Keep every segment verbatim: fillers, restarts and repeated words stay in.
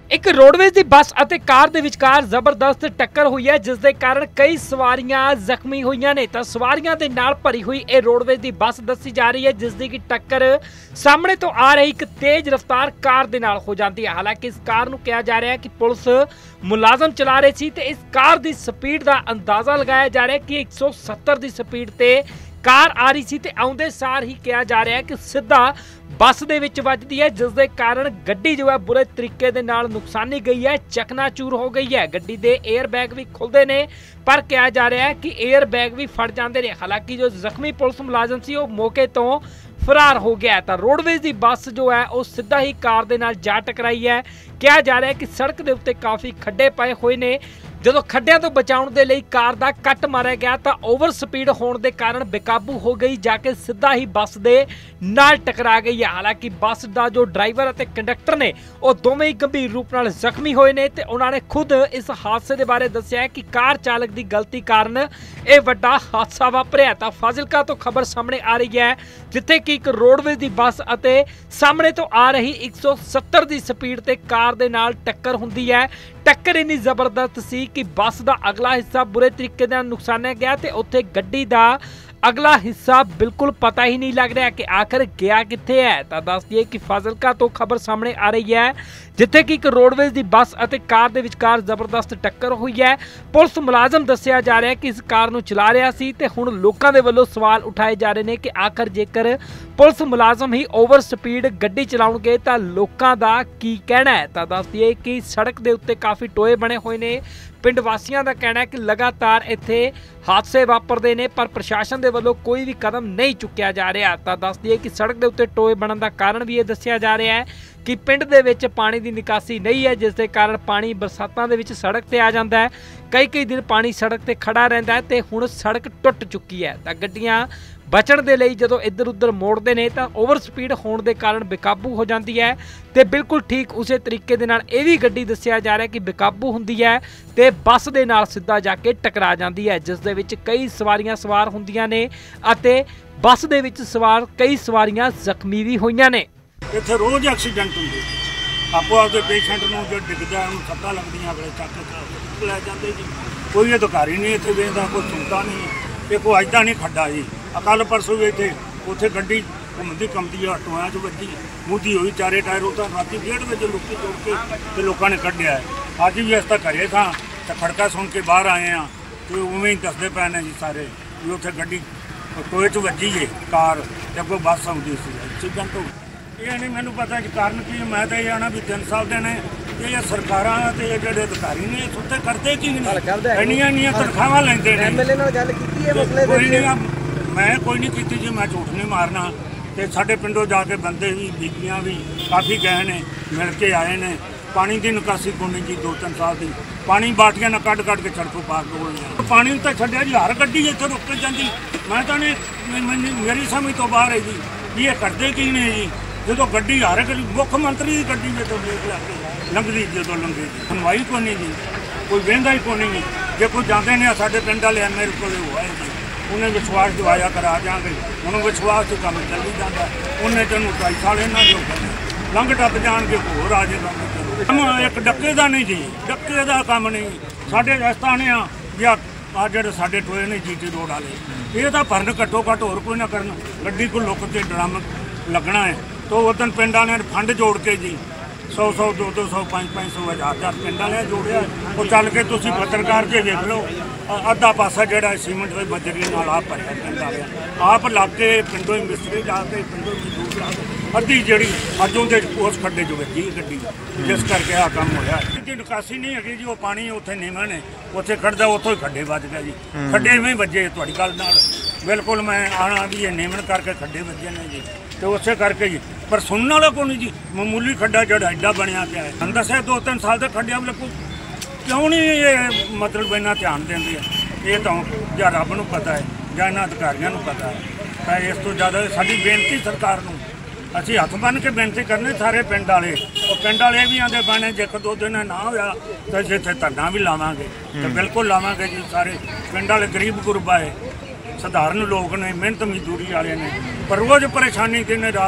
एक रोडवेज की बस और कार के विचकार जबरदस्त टक्कर हुई है, जिस दे कारण कई सवारियां जख्मी हुई ने। तो सवारियां दे नाल भरी हुई ये रोडवेज की बस दसी जा रही है, जिसकी की टक्कर सामने तो आ रही एक तेज रफ्तार कार दे नाल हो जाती है। हालांकि इस कार नूं कहा जा रहा है कि पुलिस मुलाजम चला रहे सी ते इस कार की स्पीड का अंदाजा लगाया जा रहा है कि एक सौ सत्तर की स्पीड से कार आ रही सी ते आउंदे सार ही कहा जा रहा है कि सीधा बस दे विच वजदी है, जिस दे कारण गड्डी जो है बुरे तरीके दे नाल नुकसानी गई है, चकनाचूर हो गई है। गड्डी दे एयर बैग भी खुलते ने, पर कहा जा रहा है कि एयर बैग भी फट जाते हैं। हालांकि जो जख्मी पुलिस मुलाजम सी वो मौके तो फरार हो गया है। तो रोडवेज की बस जो है वो सीधा ही कार दे नाल जा टकराई है। कहा जा रहा है कि सड़क के उत्ते काफ़ी खड्डे पए हुए ने। ਜਦੋਂ ਖੱਡਿਆਂ ਤੋਂ ਬਚਾਉਣ ਦੇ ਲਈ ਕਾਰ ਦਾ ਕੱਟ ਮਾਰਿਆ ਗਿਆ ਤਾਂ ਓਵਰ ਸਪੀਡ ਹੋਣ ਦੇ ਕਾਰਨ ਬੇਕਾਬੂ ਹੋ ਗਈ, ਜਾ ਕੇ ਸਿੱਧਾ ਹੀ ਬੱਸ ਦੇ ਨਾਲ ਟਕਰਾ ਗਈ ਹੈ। ਹਾਲਾਂਕਿ ਬੱਸ ਦਾ ਜੋ ਡਰਾਈਵਰ ਅਤੇ ਕੰਡਕਟਰ ਨੇ ਉਹ ਦੋਵੇਂ ਹੀ ਗੰਭੀਰ ਰੂਪ ਨਾਲ ਜ਼ਖਮੀ ਹੋਏ ਨੇ ਤੇ ਉਹਨਾਂ ਨੇ ਖੁਦ ਇਸ ਹਾਦਸੇ ਦੇ ਬਾਰੇ ਦੱਸਿਆ ਕਿ ਕਾਰ ਚਾਲਕ ਦੀ ਗਲਤੀ ਕਾਰਨ ਇਹ ਵੱਡਾ ਹਾਦਸਾ ਵਾਪਰਿਆ। ਤਾਂ ਫਾਜ਼ਿਲਕਾ ਤੋਂ ਖਬਰ ਸਾਹਮਣੇ ਆ ਰਹੀ ਹੈ, ਜਿੱਥੇ ਕਿ ਇੱਕ ਰੋਡਵੇਜ਼ ਦੀ ਬੱਸ ਅਤੇ ਸਾਹਮਣੇ ਤੋਂ ਆ ਰਹੀ ਇੱਕ ਸੌ ਸੱਤਰ ਦੀ ਸਪੀਡ ਤੇ ਕਾਰ ਦੇ ਨਾਲ ਟੱਕਰ ਹੁੰਦੀ ਹੈ। टक्कर इन्नी जबरदस्त सी कि बस का अगला हिस्सा बुरे तरीके से नुकसानिया गया ते उत्थे गड्डी का अगला हिस्सा बिल्कुल पता ही नहीं लग रहा कि आखिर गया कित्थे है। तो दस दिए कि फाजिलका तो खबर सामने आ रही है, जिथे कि एक रोडवेज की बस और कार के विचकार जबरदस्त टक्कर हुई है। पुलिस मुलाजम दसिया जा रहा है कि इस कार नूं चला रहा सी ते हुण लोकां दे वल्लों सवाल उठाए जा रहे हैं कि आखिर जेकर पुलिस मुलाजम ही ओवर स्पीड गड्डी चलाउणगे तां लोकां दा की कहना है। तो दस दिए कि सड़क के उत्ते काफ़ी टोए बने हुए ने। पिंड वासियों का कहना है कि लगातार इत्थे हादसे वापरते हैं, पर प्रशासन के वल्लों कोई भी कदम नहीं चुकिया जा रहा। तो दस दिए कि सड़क के उत्ते टोए बनने का कारण भी ये दसिया जा रहा है कि पिंड दे विच पानी की निकासी नहीं है, जिस दे कारण पानी बरसातां दे विच सड़क ते आ जाता है। कई कई दिन पानी सड़क ते खड़ा रहिंदा है ते हुण सड़क टुट चुकी है। तो गड्डियां बचण दे लई जदों इधर उधर मोड़ते हैं तो ओवर स्पीड होने के कारण बेकाबू हो जाती है। तो बिल्कुल ठीक उस तरीके दे नाल ये भी गड्डी दसिया जा रहा है कि बेकाबू हुंदी है ते बस दे नाल सीधा जाके टकरा जाती है, जिस दे विच कई सवारियां सवार हुंदियां ने अते बस दे विच सवार कई सवारियां जख्मी भी होईयां ने। इत्थे रोज़ एक्सीडेंट होंदे, आपो आपके पेशेंट नूं जो डिगदा उहनूं सट्टां लगदियां, अगले चक के लै जांदे जी। कोई अधिकारी नहीं इत्थे वेखदा, कोई सुणदा नहीं। ये कोई अज दा नहीं खड्डा जी, कल परसों भी इत्थे उत्थे गड्डी घूमदी कंबदी टोयां च वज्जी, मुद्दी होई, चारे टायर उतां राती डेढ़ बजे लुक्की जोड़ के ते लोकां ने कड्ढिया है। अज भी अस तां घरे सां ते खड़का सुन के बाहर आए हैं ते उवें ही दसदे पए ने जी सारे भी उत्थे गड्डी टोए च वज्जी है कार ते अगों बस आउंदी सी। एक्सीडेंट हो ये नहीं मैनूं पता जी कारण की। मैं तो ये आना भी तीन साल दे ने ये सरकारां ते जिहड़े अधिकारी ने सुत्ते करदे की नहीं, इन्नियां इन्नियां तनखाहां लैंदे ने। एमएलए नाल गल कीती है मसले दे? मैं कोई नहीं की जी, मैं झूठ नहीं मारना। तो साढ़े पिंडों जाके बंदे भी बीबियाँ भी काफ़ी गए ने, मिल के आए ने। पानी की निकासी को नहीं जी, दो तीन साल की पानी बाटियां न कट कट के सड़कों पार डोलने। पानी तो छड्डिया जी, हर गड्डी इत्थे रुक के जाती। मैं तो नहीं, मेरी समझ तो बाहर है जी ये करते की ने जी। जो गड्डी हर मुख्यमंत्री की गड्डी जो देख लगे लंघदी, जो लंघे सुनवाई को नहीं जी, कोई वेंदा ही को नहीं। जो कोई जाते हैं साढ़े पिंड वाले एम एल को हुआ है जी, उन्हें विश्वास दिवाया करा जाएंगे, उन्होंने विश्वास से काम चली जाता। उन्हें तेनों ढाई साल इन्हों लोगों ने लंघ टप जान के होर आ जाएगा। हम एक डक्के का नहीं जी, डक्के का काम नहीं। साढ़े रस्ताने आ आ जो साढ़े टोए ने जी टी रोड वाले, ये तो भरन घट्टो घट्ट होर कोई ना करन। गड्डी को लुक के ड्रम लगना है तो उस दिन पिंड वाले फंड जोड़ के जी सौ सौ दो दो सौ पाँच पाँच सौ हज़ार हज़ार पिंड वाले जोड़िया। वो चल के तुम पत्रकार के देख लो, अद्धा पासा जोड़ा सीमेंट की बजरी नाल आप भरया पिंड वाले आप लग के पिंडों ही मिस्त्री जाके पिंडों मजदूर ला के अद्धी जी अज उनके उस खड्डे च वजी गड्डी, जिस करके आ काम होया। इसकी निकासी नहीं है जी, वो पानी उत्थे नीवां ने उत्थे खड़दा उत्थों ही खड्डे वज गया जी। खड्डे में वजे तुहाडी गल नाल बिल्कुल मैं आना भी ये नीमन करके खड्डे वजे ने जी, तो उस करके जी। पर सुनने वाला को नहीं जी, मामूली खड्डा जो एडा बनया पिया है। हम दस दो तीन साल तक खड्डिया वाले को क्यों नहीं ये मतलब इन्ना ध्यान देंगे? ये तो या रब नूं पता है या इन्होंने अधिकारियों को पता है। तो इस तो ज़्यादा साडी बेनती सरकार नूं असीं हथ बन के बेनती करने सारे पिंड वाले। और पिंड वाले भी आते बने जे दो दिन ना होया तो असीं इत्थे धरना भी लावांगे, तो बिल्कुल लावांगे जी। सारे पिंड वाले गरीब गुरबा है, साधारण लोग ने, मेहनत मजदूरी वाले ने, पर रोज़ परेशानी दिन रात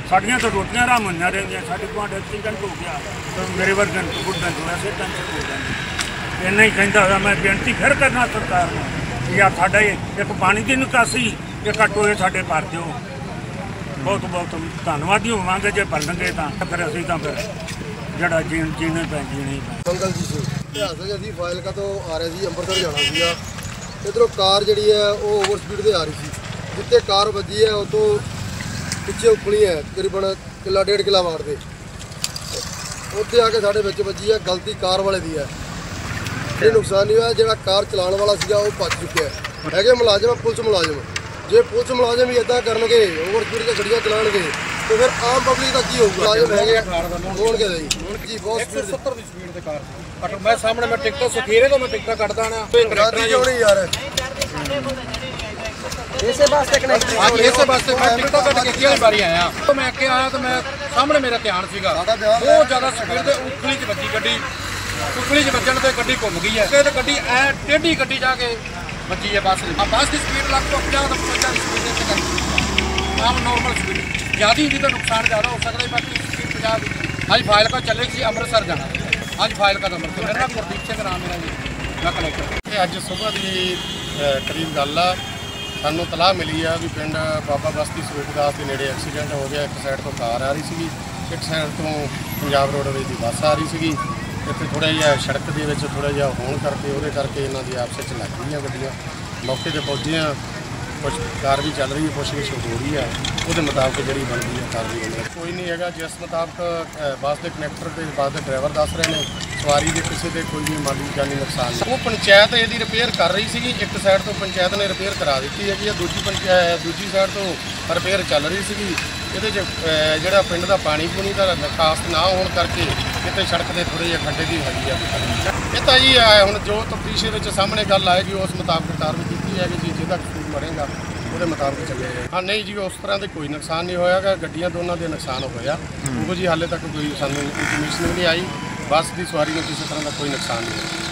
ਸਾਡੀਆਂ ਤਾਂ ਰੋਟੀਆਂ ਆਰਾਮ ਹੋਈਆਂ ਰਹਿੰਦੀਆਂ। ਸਾਡੇ ਕੋਲ ਐਕਸੀਡੈਂਟ ਹੋ ਗਿਆ ਤਾਂ ਮੇਰੇ ਵਰਗੇ ਨੂੰ ਬੁੱਢਾਂ ਨੂੰ ਵੈਸੇ ਟੈਨਸ਼ਨ ਹੋ ਜਾਂਦੀ। ਇੰਨਾ ਹੀ ਕਹਿੰਦਾ ਹੋਇਆ ਮੈਂ ਬੇਨਤੀ ਫਿਰ ਕਰਨਾ ਸਰਕਾਰ ਨੂੰ ਕਿ ਆ ਸਾਡਾ ਇੱਕ ਪਾਣੀ ਦੀ ਨਿਕਾਸੀ ਇਹ ਘੱਟੋ ਇਹ ਸਾਡੇ ਭਰ ਦਿਓ। ਬਹੁਤ ਬਹੁਤ ਧੰਨਵਾਦੀ ਹੋਵਾਂਗੇ ਜੇ ਭਰਨਗੇ ਤਾਂ ਫਿਰ ਅਸੀਂ ਤਾਂ ਫਿਰ ਜਿਹੜਾ ਜੀਣ ਜੀਣੇ ਪੈ ਜੀਣੇ ਪੈ। ਮੰਗਲ ਜੀ ਸਿੰਘ ਇਤਿਹਾਸ ਹੈ। ਅਸੀਂ ਫਾਜ਼ਿਲਕਾ ਤੋਂ ਆ ਰਹੇ ਸੀ, ਅੰਮ੍ਰਿਤਸਰ ਜਾਣਾ ਸੀਗਾ। ਇੱਧਰੋਂ ਕਾਰ ਜਿਹੜੀ ਹੈ ਉਹ ਓਵਰ ਸਪੀਡ 'ਤੇ ਆ ਰਹੀ ਸੀ। ਜਿੱਥੇ ਕਾਰ ਵੱਜੀ ਹੈ ਉਤੋਂ ਪਿੱਛੇ ਉਖਲੀ ਹੈ ਤਕਰੀਬਨ ਕਿੱਲਾ ਡੇਢ ਕਿੱਲਾ ਵਾਰ ਦੇ। ਉੱਥੇ ਆ ਕੇ ਸਾਡੇ ਵਿੱਚ ਵੱਜੀ ਹੈ। ਗਲਤੀ ਕਾਰ ਵਾਲੇ ਦੀ ਹੈ। ਇਹ ਨੁਕਸਾਨ ਨਹੀਂ ਹੋਇਆ। ਜਿਹੜਾ ਕਾਰ ਚਲਾਉਣ ਵਾਲਾ ਸੀਗਾ ਉਹ ਭੱਜ ਚੁੱਕਿਆ ਹੈਗੇ। ਮੁਲਾਜ਼ਮ ਪੁਲਿਸ ਮੁਲਾਜ਼ਮ ਜੇ ਪੁਲਿਸ ਮੁਲਾਜ਼ਮ ਵੀ ਇੱਦਾਂ ਕਰਨਗੇ ਓਵਰ ਸਪੀਡ 'ਤੇ ਗੱਡੀਆਂ ਚਲਾਉਣਗੇ ਤੇ ਫਿਰ ਆਮ ਪਬਲਿਕ ਦਾ ਕੀ ਹੋਊਗਾ? ਮੁਲਾਜ਼ਮ ਹੈਗੇ ਹੋਣਗੇ ਜੀ ਜੀ ਬਹੁਤ ਇੱਕ ਸੌ ਸੱਤਰ ਦੀ ਸਪੀਡ ਤੇ ਕਾਰ ਸੀ। ਮੈਂ ਸਾਹਮਣੇ ਮੈਂ ਟਿਕਟਾਂ ਸਖੀਰੇ ਤੋਂ ਮੈਂ ਟਿਕਟਾਂ ਕੱਟਦਾ ਨਾ ਗਾਦੀ ਕਿਉਂ ਨਹੀਂ ਯਾਰ? ਇਸੇ ਵਾਸਤੇ ਕਨੈਕਟ ਹਾਂ ਇਸੇ ਵਾਸਤੇ ਮੈਂ ਟਿਕਟਾਂ ਕੱਟ ਕੇ ਕਿਹੜੀ ਵਾਰੀ ਆਇਆ ਤਾਂ ਮੈਂ ਅੱਗੇ ਆਇਆ ਤਾਂ ਮੈਂ ਸਾਹਮਣੇ ਮੇਰਾ ਧਿਆਨ ਸੀਗਾ ਬਹੁਤ ਜ਼ਿਆਦਾ ਸਪੀਡ ਤੇ ਉਖਲੀ 'ਚ ਵੱਜੀ ਗੱਡੀ। ਉਖਲੀ 'ਚ ਵੱਜਣ ਤੇ ਗੱਡੀ ਘੁੰਮ ਗਈ ਹੈ ਤੇ ਗੱਡੀ ਐ ਟੇਢੀ ਗੱਡੀ ਜਾ ਕੇ ਵੱਜੀ ਹੈ ਬੱਸ। ਆ ਬੱਸ ਦੀ ਸਪੀਡ ਲੱਗ ਤੋਂ ਪੰਜਾਹ ਤੋਂ ਪਚਵੰਜਾ ਦੀ ਸਪੀਡ ਤੇ ਕਰਦੀ ਆਮ ਨੋਰਮਲ ਸਪੀਡ ਜ਼ਿਆਦਾ ਹੁੰਦੀ ਤਾਂ ਨੁਕਸਾਨ ਜ਼ਿਆਦਾ ਹੋ ਸਕਦਾ। ਬਾਕੀ ਸਪੀਡ ਪੰਜਾਹ ਦੀ। ਅੱਜ ਫਾਜ਼ਿਲਕਾ ਚੱਲੇ ਸੀ ਅੰਮ੍ਰਿਤਸਰ ਜਾਣਾ। ਅੱਜ ਫਾਜ਼ਿਲਕਾ ਤੋਂ ਅੰਮ੍ਰਿਤਸਰ ਮੇਰਾ ਨਾਮ ਗੁਰਦੀਪ ਸਿੰਘ ਨਾਮ ਮੇਰਾ ਜੀ ਮੈਂ ਕਨੈਕਟਰ। ਇਹ ਅੱਜ ਸਵੇਰ ਦੀ ਕਰੀਬ ਗੱਲ ਆ ਸਾਨੂੰ ਤਲਾਹ ਮਿਲੀ ਆ ਵੀ ਪਿੰਡ ਬਾਬਾ ਬਸਤੀ ਸਰੂਪਦਾਸ ਦੇ ਨੇੜੇ ਐਕਸੀਡੈਂਟ ਹੋ ਗਿਆ। ਇੱਕ ਸਾਈਡ ਤੋਂ ਕਾਰ ਆ ਰਹੀ ਸੀਗੀ, ਇੱਕ ਸਾਈਡ ਤੋਂ ਪੰਜਾਬ ਰੋਡਵੇਜ਼ ਦੀ ਬੱਸ ਆ ਰਹੀ ਸੀਗੀ। ਇੱਥੇ ਥੋੜ੍ਹਾ ਜਿਹਾ ਸੜਕ ਦੇ ਵਿੱਚ ਥੋੜ੍ਹਾ ਜਿਹਾ ਹੋਣ ਕਰਕੇ ਉਹਦੇ ਕਰਕੇ ਇਹਨਾਂ ਦੀ ਆਪਸ ਵਿੱਚ ਲੱਗ ਗਈਆਂ ਗੱਡੀਆਂ। ਮੌਕੇ 'ਤੇ ਪਹੁੰਚੇ ਆ, ਕੁਛ ਕਾਰ ਵੀ ਚੱਲ ਰਹੀ ਹੈ, ਕੁਛ ਕੁਛ ਹੋ ਰਹੀ ਆ। ਉਹਦੇ ਮੁਤਾਬਕ ਜਿਹੜੀ ਬਣਦੀ ਹੈ ਕਾਰਵਾਈ ਹੋਣੀ ਹੈ। ਕੋਈ ਨਹੀਂ ਹੈਗਾ ਜਿਸ ਮੁਤਾਬਕ ਬੱਸ ਦੇ ਕਨੈਕਟਰ ਤੇ ਬੱਸ ਦੇ ਡਰਾਈਵਰ ਦੱਸ ਰਹੇ ਨੇ ਸਵਾਰੀ ਦੇ ਕਿਸੇ ਤੇ ਕੋਈ ਵੀ ਮਾਲੀ ਜਾਨੀ ਨੁਕਸਾਨ ਨਹੀਂ। ਉਹ ਪੰਚਾਇਤ ਇਹਦੀ ਰਿਪੇਅਰ ਕਰ ਰਹੀ ਸੀਗੀ। ਇੱਕ ਸਾਈਡ ਤੋਂ ਪੰਚਾਇਤ ਨੇ ਰਿਪੇਅਰ ਕਰਾ ਦਿੱਤੀ ਹੈਗੀ ਆ, ਦੂਜੀ ਪੰਚਾਇਤ ਦੂਜੀ ਸਾਈਡ ਤੋਂ ਰਿਪੇਅਰ ਚੱਲ ਰਹੀ ਸੀਗੀ। ਇਹਦੇ 'ਚ ਜਿਹੜਾ ਪਿੰਡ ਦਾ ਪਾਣੀ ਪੂਣੀ ਦਾ ਨਿਕਾਸ ਨਾ ਹੋਣ ਕਰਕੇ ਕਿਤੇ ਸੜਕ ਦੇ ਥੋੜ੍ਹੇ ਜਿਹੇ ਖੱਡੇ ਦੀ ਹੈਗੀ ਆ। ਇਹ ਤਾਂ ਜੀ ਹੁਣ ਜੋ ਤਫਤੀਸ਼ ਦੇ ਵਿੱਚ ਸਾਹਮਣੇ ਗੱਲ ਆਏਗੀ ਉਸ ਮੁਤਾਬਕ ਕਾਰਵਾਈ ਕੀਤੀ ਜਾਏਗੀ ਜੀ। ਜਿਹਦਾ ਕਸੂਰ ਮਰੇਗਾ ਉਹਦੇ ਮੁਤਾਬਕ ਚੱਲਿਆ ਜਾਏਗਾ। ਹਾਂ ਨਹੀਂ ਜੀ ਉਸ ਤਰ੍ਹਾਂ ਦੇ ਕੋਈ ਨੁਕਸਾਨ ਨਹੀਂ ਹੋਇਆਗਾ। ਗੱਡੀਆਂ ਦੋਨਾਂ ਦੇ ਨੁਕਸਾਨ ਹੋਇਆ ਉਹ ਜੀ ਹਾਲੇ ਤੱਕ ਕੋਈ ਸਾਨੂੰ ਇਨਫੋਰਮੇਸ਼ਨ ਵੀ ਨਹੀਂ ਆਈ। ਬੱਸ ਦੀ ਸਵਾਰੀ ਨੂੰ ਕਿਸੇ ਤਰ੍ਹਾਂ ਦਾ ਕੋਈ ਨੁਕਸਾਨ ਨਹੀਂ ਹੋਇਆ।